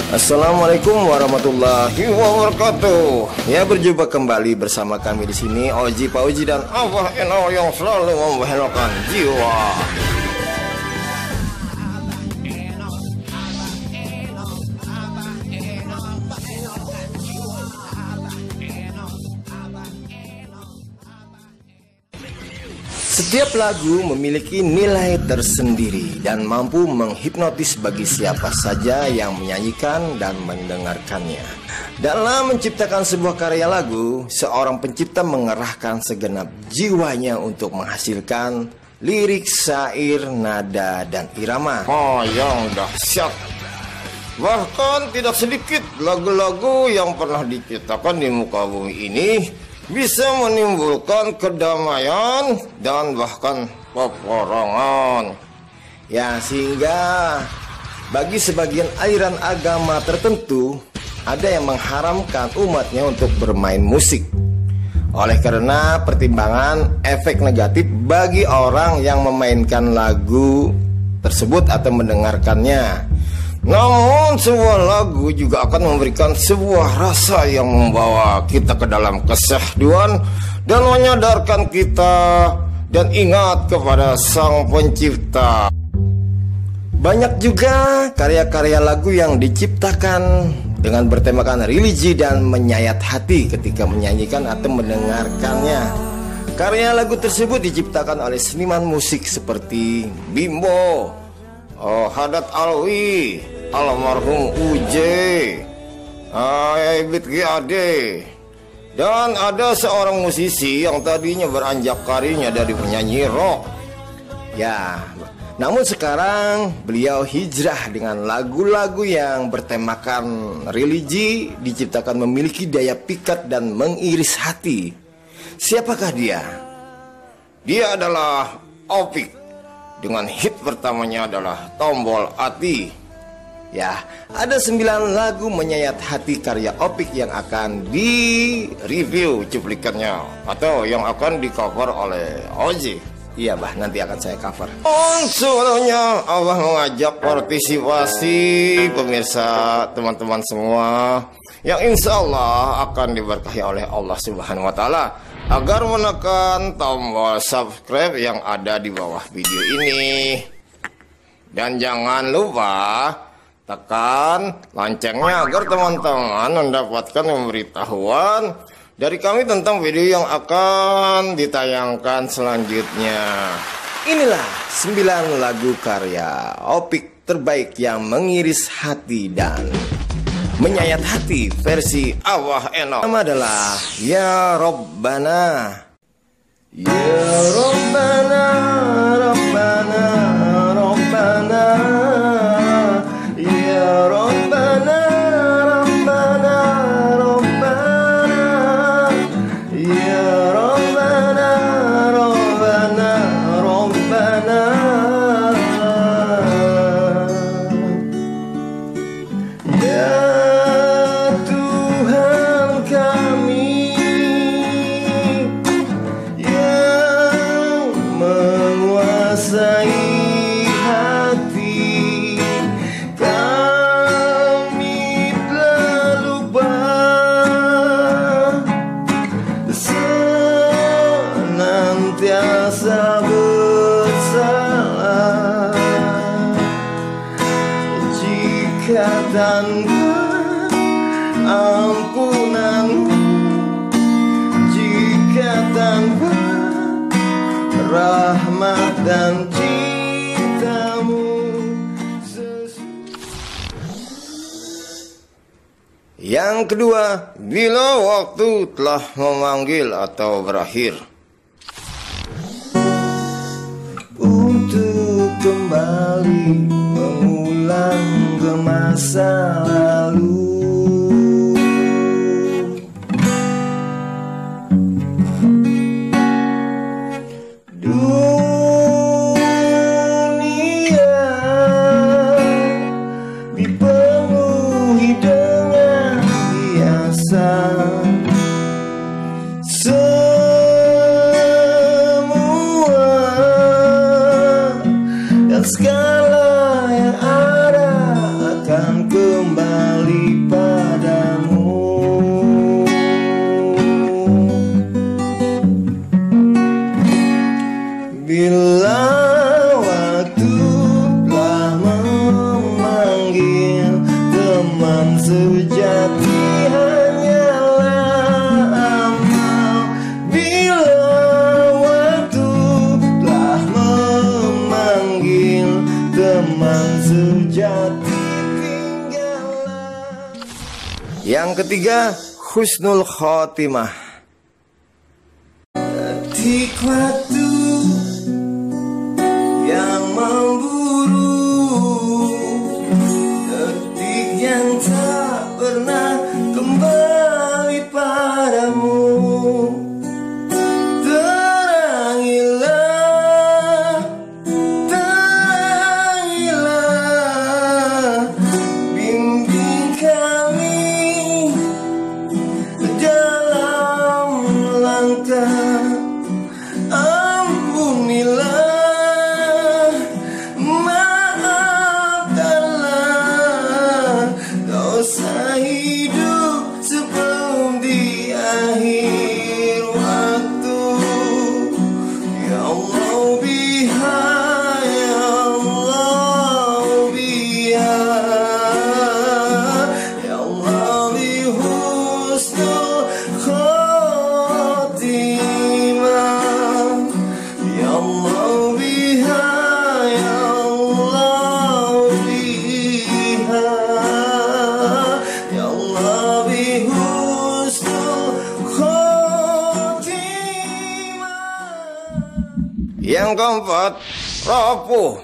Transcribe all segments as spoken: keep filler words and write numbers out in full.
Assalamualaikum warahmatullahi wabarakatuh. Ya, berjumpa kembali bersama kami di sini Oji Pak Oji dan Abah Eno yang selalu membahagiakan jiwa. Setiap lagu memiliki nilai tersendiri dan mampu menghipnotis bagi siapa saja yang menyanyikan dan mendengarkannya. Dalam menciptakan sebuah karya lagu, seorang pencipta mengerahkan segenap jiwanya untuk menghasilkan lirik, syair, nada, dan irama. Oh, yang dahsyat. Bahkan tidak sedikit lagu-lagu yang pernah diciptakan di muka bumi ini bisa menimbulkan kedamaian dan bahkan peperangan. Ya, sehingga bagi sebagian aliran agama tertentu ada yang mengharamkan umatnya untuk bermain musik oleh karena pertimbangan efek negatif bagi orang yang memainkan lagu tersebut atau mendengarkannya. Namun sebuah lagu juga akan memberikan sebuah rasa yang membawa kita ke dalam kesehduan dan menyadarkan kita dan ingat kepada Sang Pencipta. Banyak juga karya-karya lagu yang diciptakan dengan bertemakan religi dan menyayat hati ketika menyanyikan atau mendengarkannya. Karya lagu tersebut diciptakan oleh seniman musik seperti Bimbo, oh, Hadat Alwi, almarhum U J, Ebit G A D, dan ada seorang musisi yang tadinya beranjak karirnya dari penyanyi rock. Ya, namun sekarang beliau hijrah dengan lagu-lagu yang bertemakan religi, diciptakan memiliki daya pikat dan mengiris hati. Siapakah dia? Dia adalah Opik dengan hit pertamanya adalah Tombol Ati. Ya, ada sembilan lagu menyayat hati karya Opik yang akan di-review cuplikannya atau yang akan di-cover oleh Oji. Iya, bah, nanti akan saya cover. Unsurnya Allah mengajak partisipasi pemirsa teman-teman semua yang insya Allah akan diberkahi oleh Allah Subhanahu wa Ta'ala agar menekan tombol subscribe yang ada di bawah video ini. Dan jangan lupa tekan loncengnya agar teman-teman mendapatkan pemberitahuan dari kami tentang video yang akan ditayangkan selanjutnya. Inilah sembilan lagu karya Opik terbaik yang mengiris hati dan menyayat hati versi Abah Eno. Nama adalah Ya Robbana. Ya Robbana, Robbana, Robbana. Ya Robbana, Robbana, Robbana. Ya Robbana, Robbana, Robbana. Ya Tuhan kami yang menguasai hati, kami telah lupa senantiasa bersalah. Jika tanpa ampunanmu, jika tanpa rahmat dan cintamu. Yang kedua, bila waktu telah memanggil atau berakhir. Untuk kembali mengulang ke masa lalu, dunia dipenuhi dengan hiasan. Semua dan segala yang ada akan kembali. Yang ketiga, husnul khotimah. Detik waktu yang memburu, detik yang tak pernah kembali padamu. Terangilah, terangilah, bimbing kami dalam langkah. Ampunilah, maafkanlah dosa hidup sebelum di akhir waktu. Ya Allah biha, ya Allah biha, ya Allah bi husnul khotimah. Ya Allah biha, ya Allah biha, ya Allah bi husnul khotimah. Yang keempat, rapuh.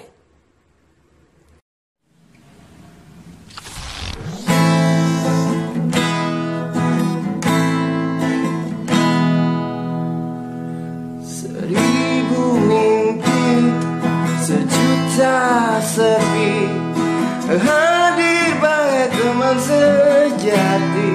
Seribu mimpi, sejuta sepi, hadir bagai teman sejati.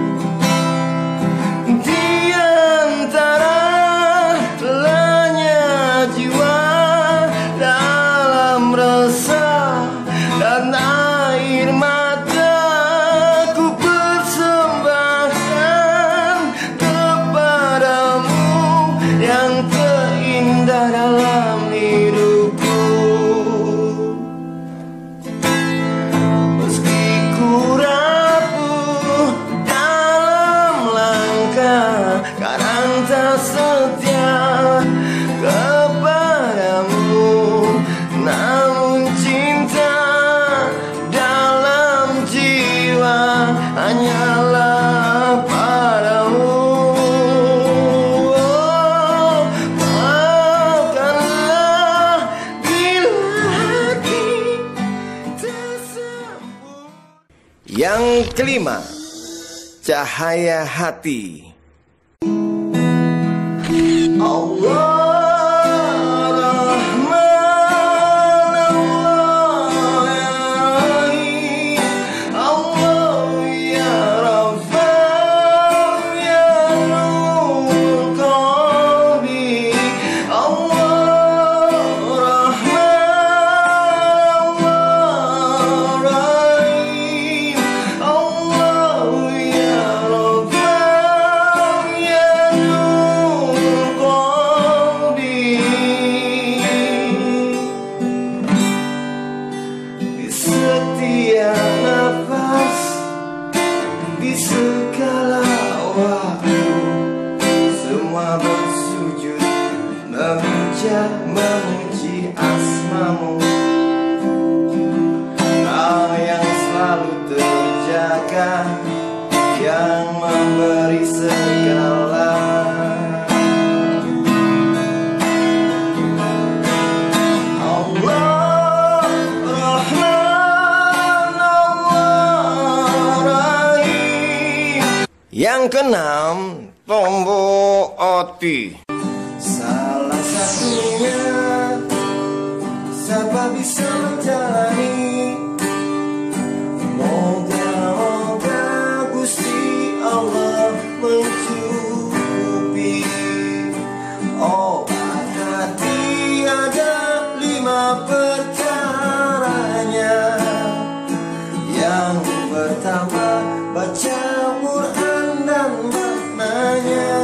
Di antara lelahnya jiwa dalam resah dan air mata, ku persembahkan kepadamu yang terindah dalam hidupku. Meski ku rapuh dalam langkah, kadang tak setia kepadamu, namun cinta dalam jiwa hanyalah padamu. Oh, maafkanlah bila hati tersebut. Yang kelima, cahaya hati. Allah Rahman, Allah ya Rahim, Allah ya Rabbah, ya Nur Qalbi. Allah Rahman, Allah Rahim, Allah ya Rabbah, ya Nur Qalbi. Di setiap nafas, di segala waktu, semua bersujud memuja, memuji asmamu. Kau yang selalu terjaga, yang memberi segala. Allah Rahman, Allah Rahim. Yang keenam, tombol oti. Salah satunya, siapa bisa menjalani. Moga-moga Gusti Allah mencukupi. Obat hati ada lima perkaranya. Yang pertama, baca Quran dan maknanya.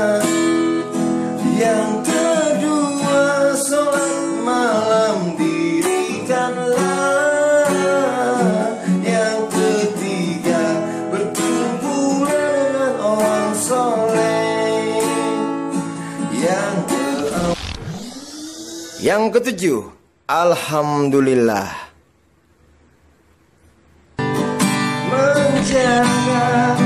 Yang kedua, sholat malam dirikanlah. Yang ketiga, berkumpulan dengan orang soleh. Yang keempat, yang ketujuh, alhamdulillah. Menjaga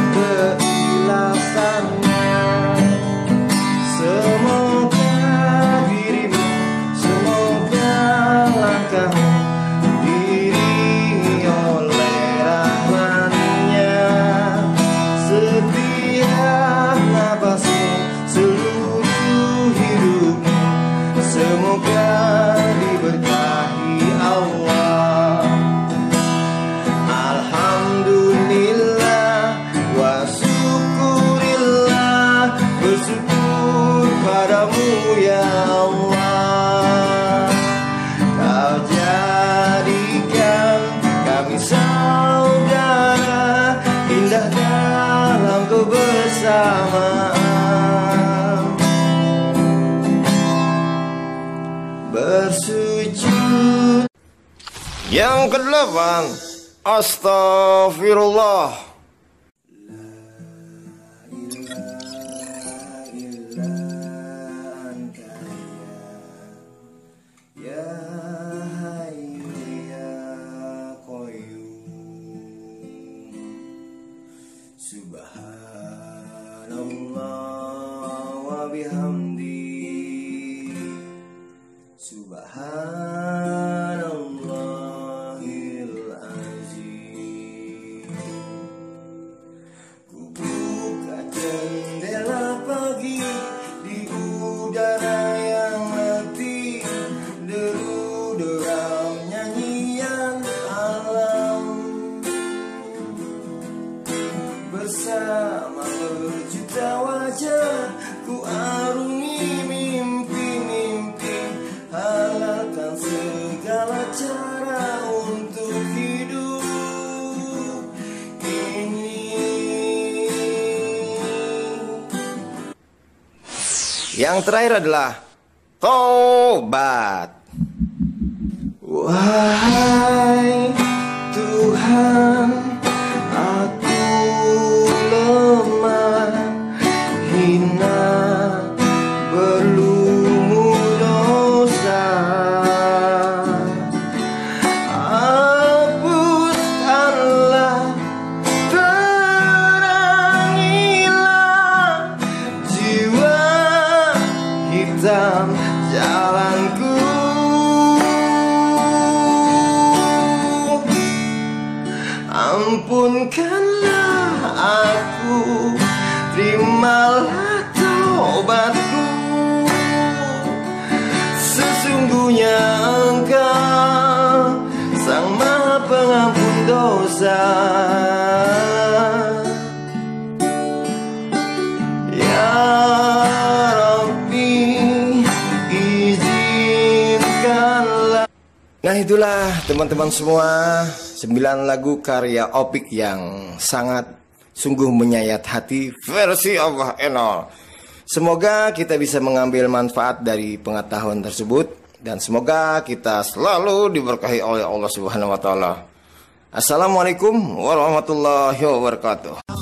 saudara, indah dalam kebersamaan. Bersujud. Yang kedelapan, astagfirullah. Subhanallah wa bihamdi, subhanallahil azim. Ku buka jendela pagi di udara yang letih, deru deram nyanyian alam. Bersama berjuta wajah ku arungi mimpi-mimpi, halalkan segala cara untuk hidup ini. Yang terakhir adalah tobat. Wahai Tuhan, aku lemah, hina, berlumur dosa. Hapuskanlah, terangilah jiwa hitam jalanku. Ampunkanlah aku, terimalah taubatku. Sesungguhnya Engkau Sang Maha Pengampun dosa. Ya Rabbi, izinkanlah. Nah, itulah teman-teman semua, sembilan lagu karya Opik yang sangat sungguh menyayat hati versi Allah Enol. Semoga kita bisa mengambil manfaat dari pengetahuan tersebut, dan semoga kita selalu diberkahi oleh Allah Subhanahu wa taala. Assalamualaikum warahmatullahi wabarakatuh.